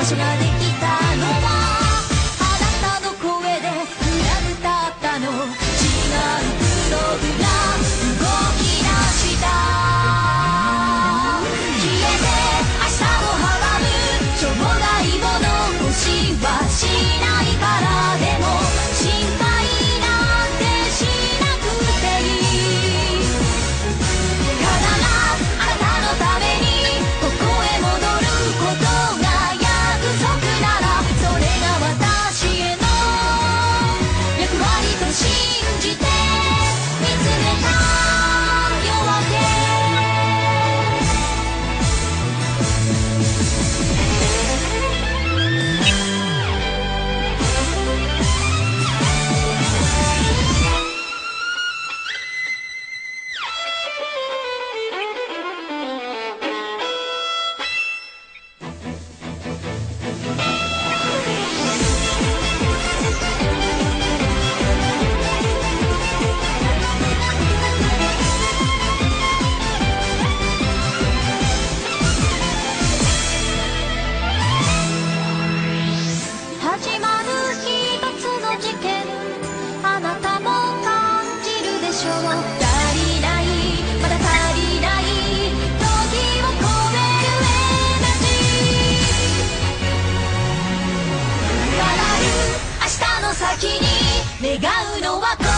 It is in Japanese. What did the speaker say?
私ができたのはあなたの声で裏歌ったの。違うプログラム動き出した。消えて明日を阻む障害を残しはしないから。でも心配なんてしなくていい。必ずあなたのためにここへ戻ることが約束なら、それが私への役割と信じて見つめた夜明け。始まる一つの事件、あなたも感じるでしょう。足りない、まだ足りない時を超えるエナジー。叶う明日の先に願うのは